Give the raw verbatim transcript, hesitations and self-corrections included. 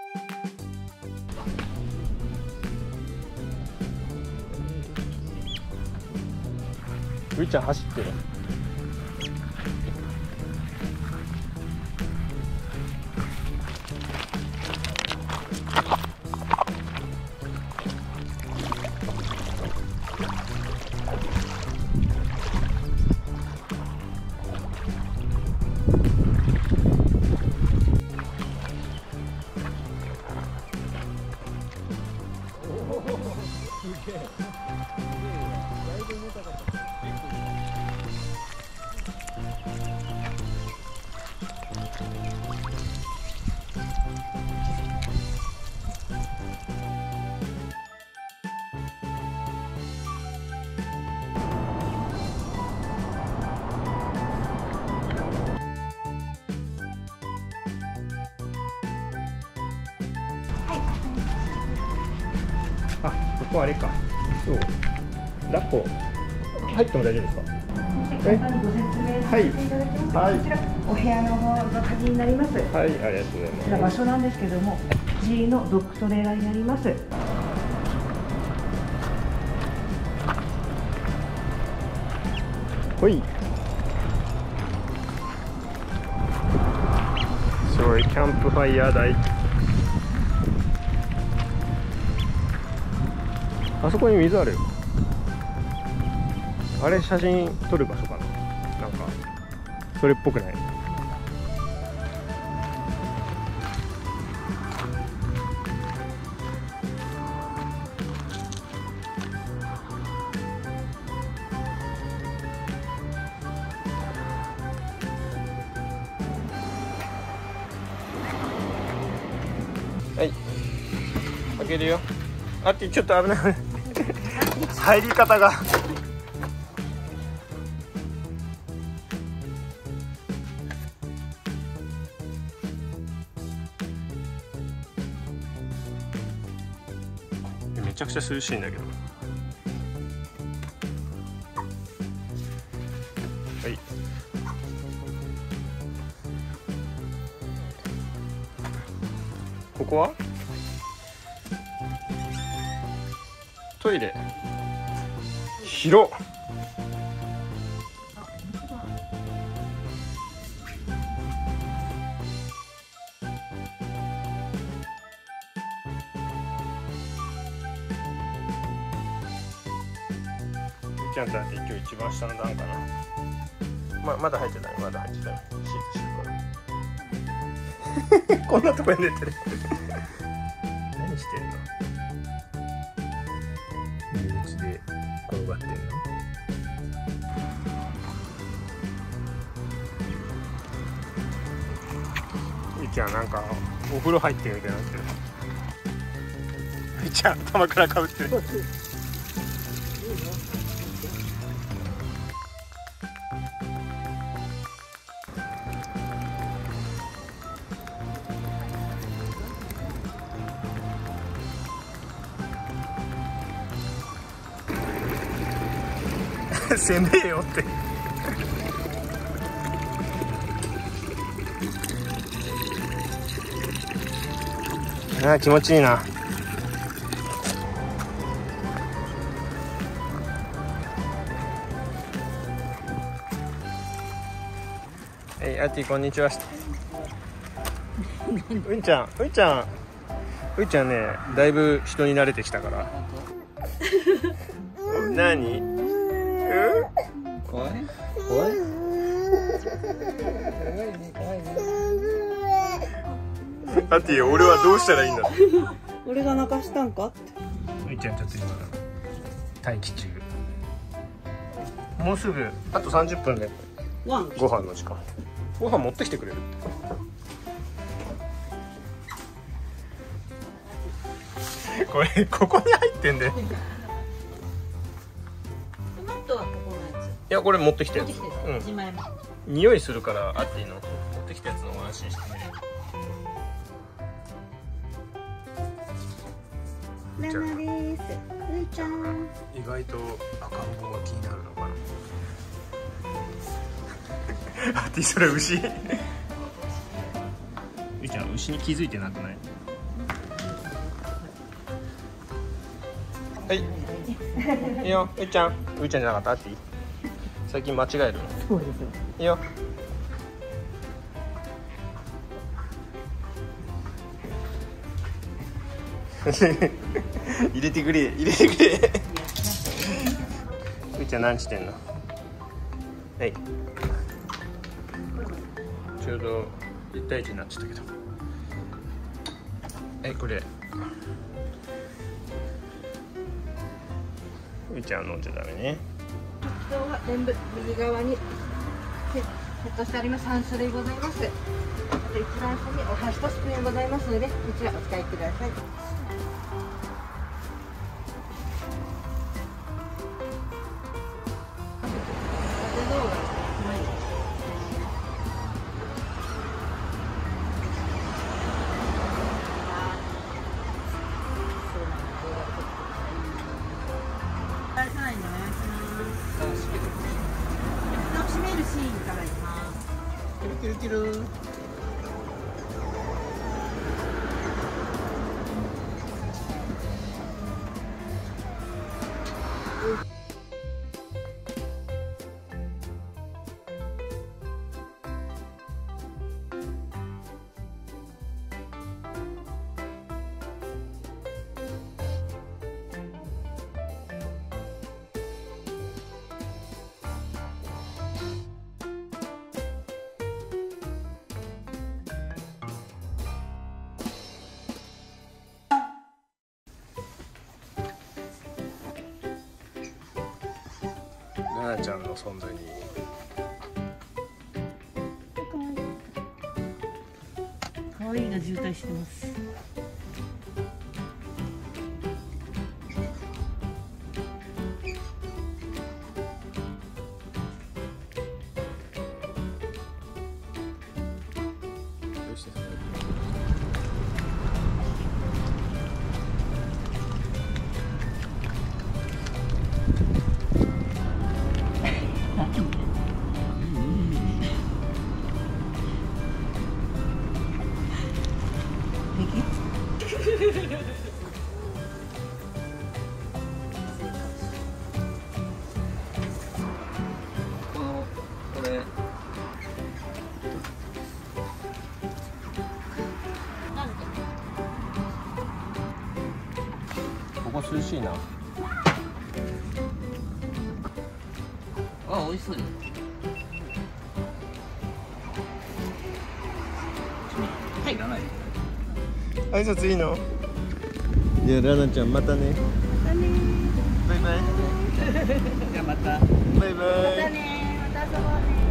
ういちゃん走ってる。あ、ここあれか。そう。抱っこ入っても大丈夫ですか？ 簡単にご説明させていただきます。はい、こちらお部屋の方の鍵になります。 はい、ありがとうございます。 こちら場所なんですけども、G のドッグトレーラーになります。 ほい。すごいキャンプファイヤー台。あそこに水あるよ。あれ写真撮る場所かな。なんかそれっぽくない？はい、開けるよ。あって、ちょっと危ない。入り方が。めちゃくちゃ涼しいんだけど。はい。ここはトイレ。広っ。みちゃんとあって今日一番下の段かな。ままだ入ってない、まだ入ってない。シーツしてるから。こんなとこに寝てる。何してんの？入り口で転がってんの？みちゃんなんかお風呂入ってるみたいになってる。みちゃん頭からかぶってる。せめえよって。ああ気持ちいいな。はい、アティこんにちはして。うんちゃん、うんちゃん、うんちゃんね、だいぶ人に慣れてきたから。何？怖い？怖い？アティ、俺はどうしたらいいんだ。 俺が泣かしたんかって。 ういちゃんちょっと今待機中。もうすぐあとさんじゅっぷんでご飯の時間。ご飯持ってきてくれるって。これここに入ってんで。 トマトはここのやつ。 いやこれ持ってきたやつ。うん。匂いするからアティの持ってきたやつの方が安心して寝れる。 ナナです。ういちゃん。 意外と赤ん坊が気になるのかな。アティそれ牛。ういちゃん牛に気づいてなくない？ はい。いいよ、ういちゃん。ういちゃんじゃなかった、あっていい。最近間違える。 そうですよ。 いいよ。入れてくれ、入れてくれ。ういちゃん何してんの。はい。ちょうどいち対いちになっちゃったけど。はい、これ。ういちゃん飲んじゃダメね。 今日は全部右側にセットしてあります。さん種類ございます。あと一番下にお箸とスプーンございますので、こちらお使いください。閉めるシーンからいきます。 キルキルキル。ななちゃんの存在に可愛いが渋滞してます。 ここ涼しいな。 あ、美味しそう。はい、いらない。 挨拶いいの。じゃあラナちゃんまたね。 またね。 バイバイ。 じゃあまた。 バイバイ。 またね。また遊ぼうね。